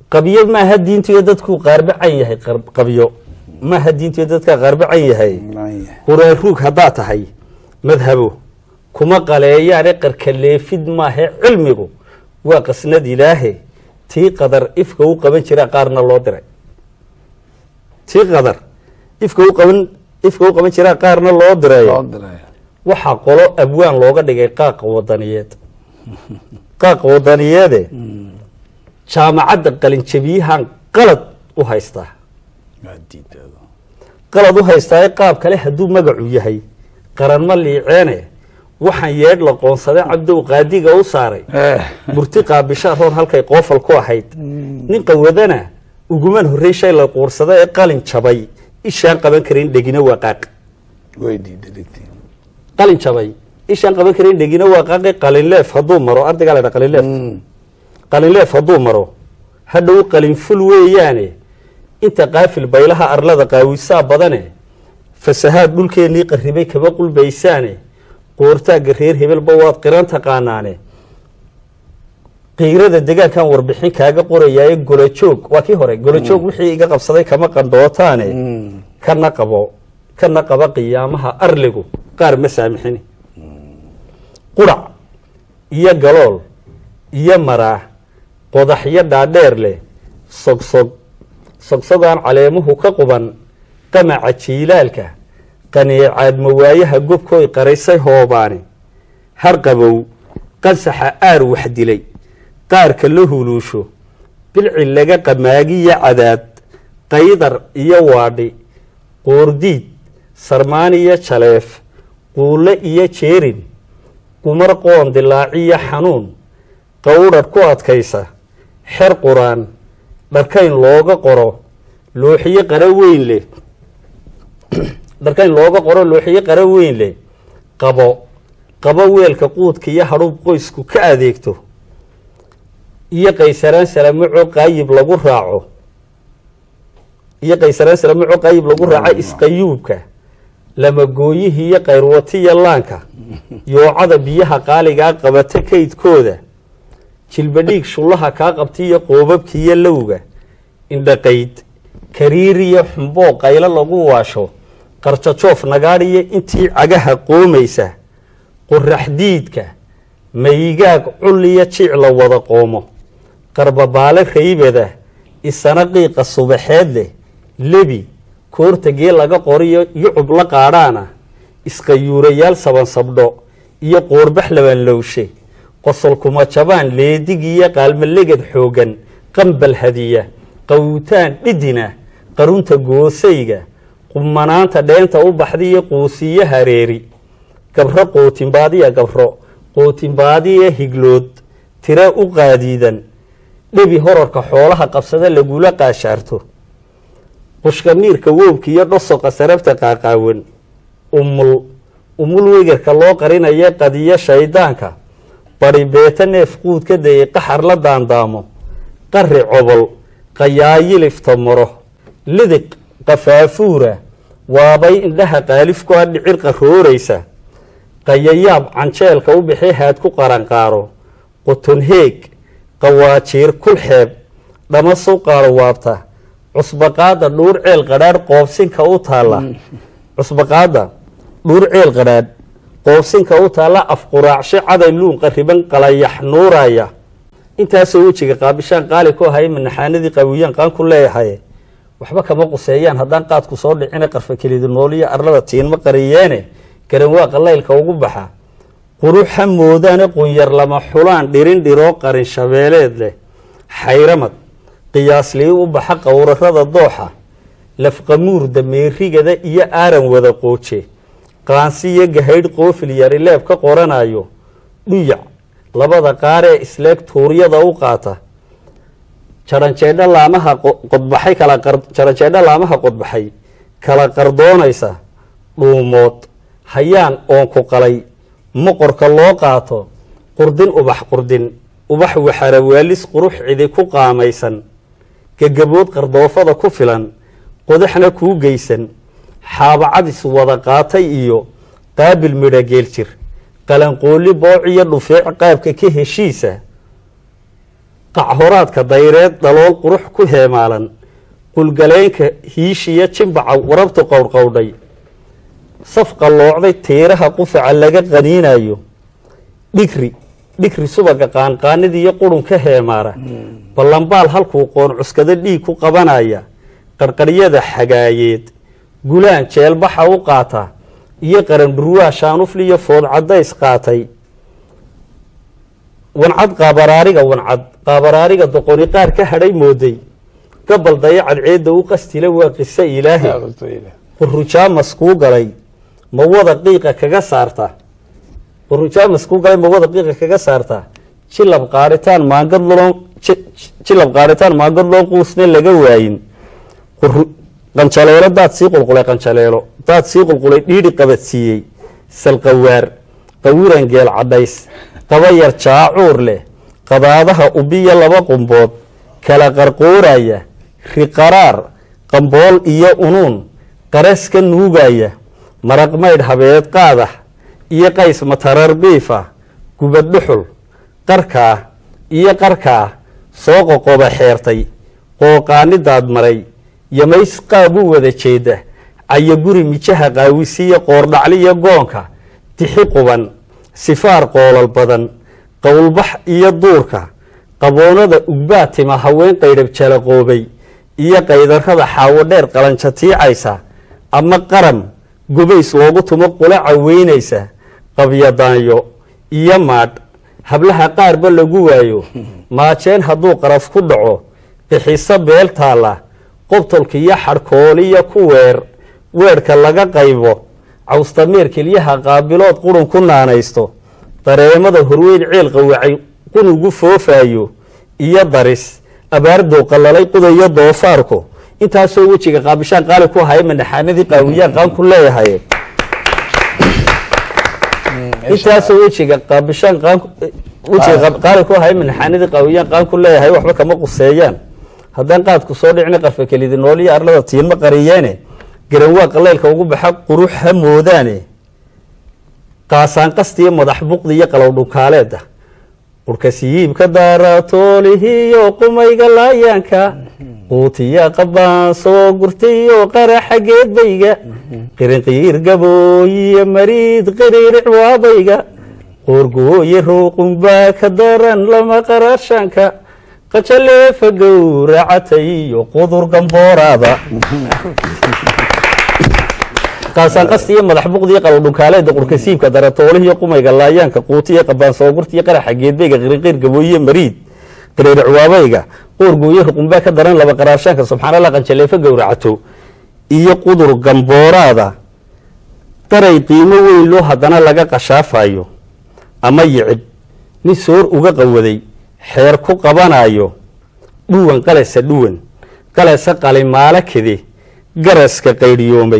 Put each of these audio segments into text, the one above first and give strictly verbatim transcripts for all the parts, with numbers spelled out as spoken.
قبيو ما هدين تيدتكو قارب عيه قبيو ما هدين تيدتك قارب عيه قريروك هدات هاي مذهبه كما قال يعني قركلي فيد ما هي علمه وقسنا إلهي تي قدر إفكو قبل شراء قارنا الله دري تي قدر إفكو قبل إفكو قبل شراء قارنا الله دري وحقولوا أبوان لوجا دقي قاق وطنيات قاق وطنيات جامعة قلن شبيها قلد وهايسته قلد وهايسته قاب كله هدو مجعو يهي قرن ملي عينه waxaan yeed la qoonsaday cabdu qaadiga u saaray murtiqa bishaar halkay qoofal ku ahayd nin qawadana uguman horeyshay la qoorsaday ee qalin jabay ishaan qaban karin dhigina waaqaq way diidagtiin qalin jabay ishaan qaban karin dhigina waaqaq qalin leef haduu maro ardiga la qalin leef qalin leef haduu maro hadhow qalin ful weeyaane inta qaafil baylaha arlada qaawisa badane fasahaad dhulkeenii qarribay kaba qulbaysaane قورتا غرير هبل بواد قران تقانانه قيرده deegaankan warbixin kaaga qorayay golo joog waa kii hore golo joog wixii iga qabsaday kama qandootaane kana qabo kana qaba qiyaamaha arligu qaar ma saamixin qura iyo galool iyo mara qodaxyo dhaadheer leh sogsog sogsogaan caleemuhu ka quban qamaca jiilaalka قنيعاد موايها قبكوي قريسي هوباني هرقبو قنسح آر وحدلي قار كله لوشو بالعلاقة قماقية عداد قيدر يوادي قورديد سرمانية شليف قولة إيا شيرين قمر قوان دلاعية حنون قورة كوات كيسة حر قران بركين لوغا قرو لوحية قروين لي darkaan looga qoro looxiye qaran weyn leh qabo qabo weelka quudka iyo harub qoysku ka adeegto iyo qaysaraan salaamo qaayib lagu raaco iyo qaysaraan salaamo qaayib lagu raaco isqayuubka lama gooyihi iyo qayrwatiya laanka yoocada biyaha qaaliga qabata kaydkooda jilbadhiig shulaha ka qabtiyo qoobabkiyo lowga indhaqayd kariiriyo xumbo qaylo lagu waasho qarjajoof nagaariye intii cagaha qoomaysa quraxdiidka maygaag culliya jiic la wada qoomo qarbabaale raybada isana qiiqa subaxeed leh lebi koortagee laga qoriyo yucub la qaadhaana isqayuurayaal saban sabdho iyo qoorbax laban lowshe qosol kuma jabaan leedigiyo qaalmalegad xoogan qambal hadiya qawtaan dhidina qarunta goosayga qumanaanta dheenta u baxdiyo quusiyo hareeri gabro qootinbaadiya gabro qootinbaadiya higlood tira u qaadiidan dhibi horarka xoolaha qabsada lagula qaashaarto qushka miirka woobka iyo dhosoqa sarafta qaaqaawan umul umul wegarka loo qarinayo qadiyo shaydaanka bari beeta neef quud ka dayay qaxar la daandaamo qarri cobol qayaayilifta maro lidiq qafaafuura waabay indhaha qaalifku ah dhicir qarooraysa qayayaab canjeelka u bixi haad ku qaran qaaro qotun heeg qawaajiir kul xeeb dhama soo qaaro waabta cusbaqaada dhuur ceel qadhaar qoobsinka u taala cusbaqaada dhuur ceel qadhaar qoobsinka u taala afquraacshe caday luun qariban qalayax nuuraya intaasoo wejiga qaabishaan qaali ku ahay manaxaanadii qawiyaan qaan ku leeyahay waxba kama quseeyaan haddaan qaadku soo dhicina qarfa kelidu nooliya arlada tiinma qariyeene garan waa qalaylka ugu baxa quruxa moodaane qunyar lama xulaan dhirin dhiroo qarin shabeeleed leh xayramad qiyaaslii u baxa qowrarada dooxa lafqamuur dameerigada iyo aaran wada qooje qaansiyo gahaydh qoofil yari leeb ka qoranayo dhuyac labada qaar ee isleeg tuuryada u qaata jaranjeedha laamaha qodbaxay kala qar jaranjeedha laamaha qodbaxay kala qardoonaysa dhuumood hayaan oon ku qalay moqorka loo qaato qurdin ubax qurdin ubax waxara waalis qurux cidi ku qaamaysan gagabood qardoofada ku filan qodaxna kuu geysan xaabacadis wada qaatay iyo qaabil midha geeljir. qalanqooli booc iyo dhufeec qaabka ka heshiisa qachuraadka dayreed dalool qurux ku heemaalan qulgaleenka hiishiya jimbaca warabtu qowrqowdhay safqa loocday teeraha qufaca laga qaniinayo dhigri dhigri subaga qaanqaanida iyo qurun ka heemaara ballanbaal halkuu qoon cuskada dhiig ku qabanaya qarqaryada xagaayeed gulaan jeelbaxa u qaata iyo qaran dhurwaa shaanufli iyo food cadays qaatay wancad qaabaraariga wancad qaabaraariga doqoni qaar ka hadhay mooday gabal dayacad ceedda u qastila waa qiso ilaahi qurujaamas kuu galay ma wada qiiqa kaga saarta qurujaamas kuu galay ma wada qiiqa kaga saarta jilab qaaritaan maangad loon jilab qaaritaan maangad loon quusna laga waayin qanjaleelo daad sii qulqulay qanjaleelo daad sii qulqulay dhiidhi qabadsiiyey salqawaar qawiran geel cadhays qaba yar jaacuur leh qadaadaha ubiya laba qumbood kala qarqooraya riqaraar qambool iyo unuun qaras ka nuugaya maraq maydh habeed qaadax iyo qays matarar biifa gubad dhuxul qarkaa iyo qarkaa soo qoqoba xeertay qooqaanidaad maray yamays qaab u wada jeeda caya guri mijaha qaawisiya qoordhacli iyo goonka tixi quban sifaar qoolal badan qowlbax iyo duurka qaboonada ugbaa tima haween qaydhab jalaqoobay iyo qaydarrada xaawo dheer qalanjo tiicaysa ama qaram gobays loogu tumo qula caweynaysa qabyadaanyo iyo maadh hablaha qaarba lagu waayo maajeen hadduu qaraf ku dhaco bixiso beel taalla qobtolka iyo xadhkooliyo ku weer weerhka laga qaybo cawstameer kelyaha qaabilood qurun ku naanaysto dareemada horweyn ceel qawacay qunugu foofayo iyo daris abaardoo qalalay qudayo doofaarku intaasoo wejiga qaabishaan qaali ku haya manaxaanadii qaawiyaan qaan ku leeyahay intaasoo wejiga qaabishaan qaan wejiga qaali ku haya manaxaanadii qaawiyaan qaan ku leeyahay waxba kama quseeyaan haddaan qaadku soo dhicna qarfa kelidi nooliyo arlada tiinma qariyeene garan waa qaleylka ugu baxa qurux ha moodaane qaasaan qastiyo madax buqdi iyo qalow dhunkaaleeda urka siyiibka daaratoolihiyo qumayga laayaanka quutiya qabaan soo gurtayo qaraxa geedbayga qirinqiir gabooyiyo mariid qiriiric waabayga qoorgooye ruuqunbaa ka daran lama qarashanka qajaleefa gowracatay iyo qudur gambooraada qaasaan qastiyo madax buqdiyo qalow dhunkaaleeda qurka siibka daratoolihiyo qumayga laayaanka quutiya qabaan soo gurtiyo qaraxa geedbayga qirinqiir gabooyiyo mariid qiriiric waabayga qoorgooye ruqunbaa ka daran laba qaraashaanka subxaanallah qanjaleefo gowracato iyo qudur gambooraada daray qiimo weyn loo haddana laga qashaafayo ama yicib nin soor uga qawaday xeer ku qabanayo dhuwan qalasa dhuwan qalasa qalimaalo kede garaska qaydhiyoomay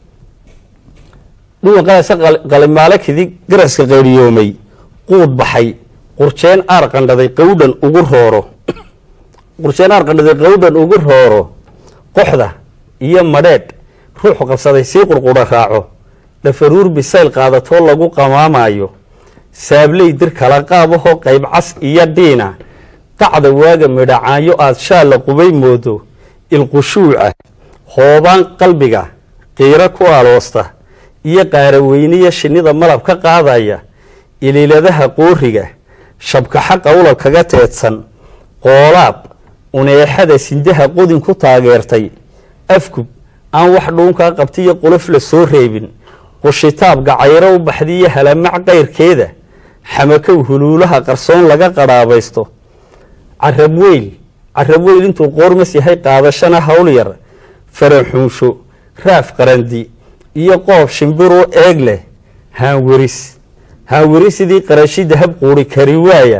dhuwan qalasa qalimaalo kedi garaska qaydhiyoomay quud baxay qurjeen aar qandhaday qawdhan ugu rooro qurjeen aar qandhaday qawdhan ugu rooro qoxda iyo madheedh ruuxu qabsaday sii qurqudha raaco dhafaruur bisayl qaadatoo lagu qamaamayo saabley dir kala qaabahoo qayb cas iyo dhiina qacda waaga midhacaanyo aad shaalla qubay moodo ilqushuuca hoobaan qalbiga qiiro ku aloosta iyo qaaraweyniya shinnida malab ka qaadaya iliiladaha qooriga shabkaxa qawlal kaga teedsan qoolaab uneexada sindaha qodin ku taageertay afgub aan wax dhuunkaa qabtiyo qolof la soo reebin qushitaab gacayro u baxdiyo halamac qayrkeeda xamakow huluulaha qarsoon laga qadhaabaysto carab weyl carab weyl intuu qoormas yahay qaadashana hawl yar faraxuunsho raaf qarandi iyo qoob shimbiroo eeg leh haanweris haanweri sidii qarashida hab quuri kari waaya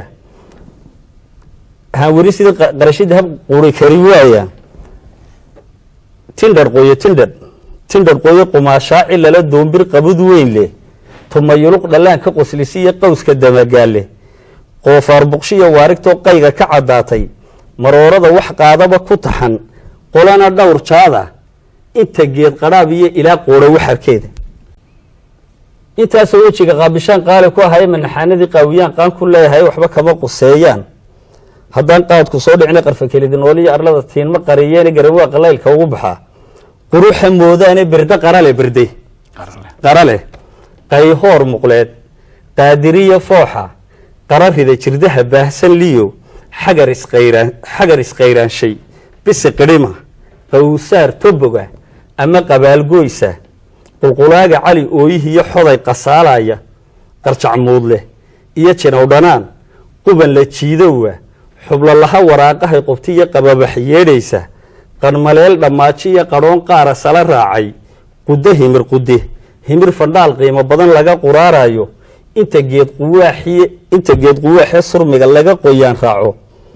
haanweri sidii qarashida hab quuri kari waaya tindhar qoyo tindhar tindhar qoyo qumaashaaci lala doombir qabud weyn leh tumayuluq dhalaan ka qoslisiyo qowska damagaale qoofaar buqshiyo waarigtoo qayga ka caddaatay maroorada wax qaadaba ku taxan qolana dhowr jaada inta geed qadhaab iyo ilaa qoora waxarkeeda intaasoo wejiga qaabishaan qaali ku ahaya manaxaanadii qaawiyaan qaan ku leeyahay waxba kama quseeyaan haddaan qaadku soo dhicina qarfa kelidin ooliya arlada tiinma qariyeene garawaa qalaylka ugu baxaa quruxa moodaane birda qarale birde qarale qayhoor muqleed qaadiriya fooxa qararida jirdaha baahsan liyo xagar isqayraan xagar isqayraanshay bisi qidhima qawsaar toboga ama qabaalgoysa qulqulaaga cali ooyihiyo xoday qasaalaya qarjac muudleh iyo jinow dhanaan quban la jiidowa xublo laha waraaqahay qubtiyo qababax yeedhaysa qarmaleel dhammaaji iyo qadhoon qaara sala raacay qudo himir qude himir fandhaal qiimo badan laga quraarayo inta geed quwaaxiye inta geed quwaaxee surmiga laga qoyaan raaco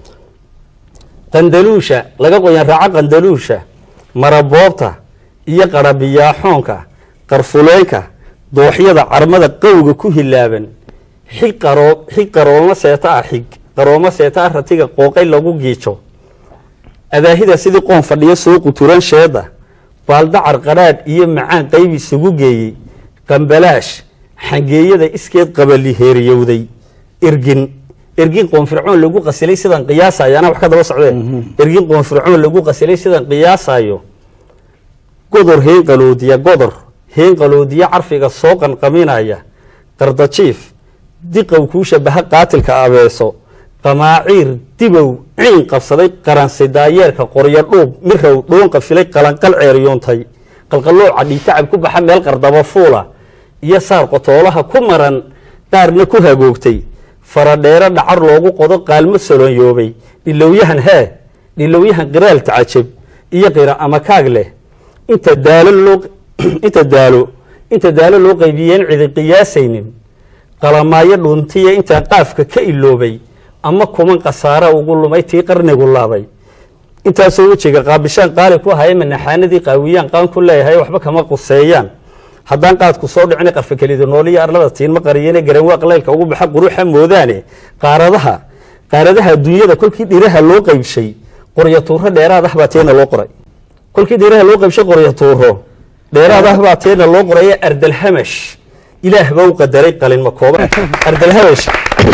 qandaluusha laga qoyaan raaco qandaluusha maraboobta iyo qarabiyaaxoonka qarfuleenka dooxyada carmada qawga ku hilaaban xig qaroo xig qarooma seeta ah xig qarooma seeta ah ratiga qooqay lagu giijo adaahida sidii qoon fadhiyo soo quturan sheeda baaldacar qaraadh iyo macaan qayb isugu geeyey qambalaash xangeeyada iskeed qabali heeriyowday irgin irgin qoon fircoon lagu qasilay sidan qiyaasayo ana wax ka daba socdeen irgin qoon fircoon lagu qasilay sidan qiyaasayo godor heen qaloodiya godor heen qaloodiya carfiga soo qanqaminaya qardajiif diqow kuu shabaha qaatilka abeeso qamaaciir dibow ciin qabsaday qaransi daayeerka qoryo dhuub mirow dhoonqa filay qalanqal ceeriyoontay qalqalooca dhiitacab ku baxa meel qardaba fuula iyo saar qotoolaha ku maran qaarna ku hagoogtay faradheero dhacar loogu qodo qaalmo solonyoobay dhilowyahan hee dhilowyahan qiraal tacajab iyo qira ama kaag leh inta daalo loo inta daalo inta daalo loo qaybiyeen cidi qiyaasaynin qalamaayo dhuntiya intaan qaafka ka iloobay ama kuman khasaara ugu lumay tii qarnigu laabay intaasoo wejiga qaabishaan qaali ku haya manaxaanadii qaawiyaan qaan ku leeyahay waxba kama quseeyaan haddaan qaadku soo dhicina qarfa kelida nooliya arlada tiinma qariyene garawaa qalaylka ugu baxa quruxa moodaane qaaradaha qaaradaha adduunyada kolkii dhiraha loo qaybshay qoryo tuuro dheeraad ah baa teena loo qoray kolkii dhiraha loo qaybshay qoryo tuuro dheeraad ah baa teena loo qoray ardalhamash ilaah baa u qadaray qalin ma kooban ardalhamash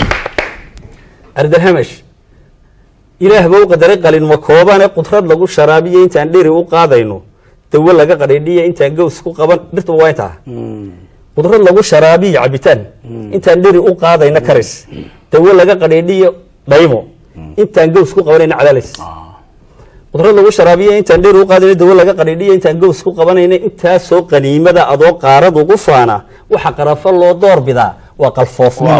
ardalhamash ilaah baa u qadaray qalin ma koobane qudrad lagu sharaabiyo intaan dheri u qaadayno dawo laga qadhiidhiya intaan gows ku qaban dhirta waa intaa qudrad lagu sharaabiyo cabitaan intaan dheri u qaadayna karis dawo laga qadhiidhiyo dhaymo intaan gows ku qabanayna cadaalays qudrad lagu sharaabiyo intaan dheri u qaadayna dawo laga qadhiidhiyo intaan gows ku qabanayna intaasoo qaniimada adoo qaarad ugu faana waxa qarafo loo door bidaa waa qalfoofnimo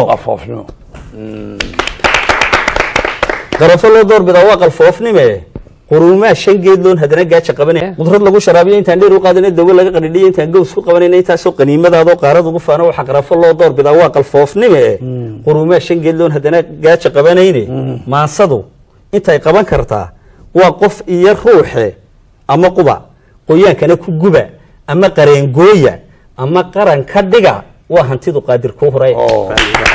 qarafo loo door bidaa waa qalfoofnime quruumaa shan geed loon hadana gaaja qabanay qudrad lagu sharaabiyo intaan dheer u qaadana dawo laga qadhiidhiyo intaan gows ku qabanayna intaasoo qaniimadaadoo qaarad ugu faano waxa qarafo loo door bidaa waa qalfoofnime quruumaa shan geed loon hadana gaaja qabanayne maansadu intay qaban kartaa waa qof iyo ruuxe ama quba qoyaankana ku guba ama qareengooya ama qaran ka dhiga waa hantidu qaadir ku horay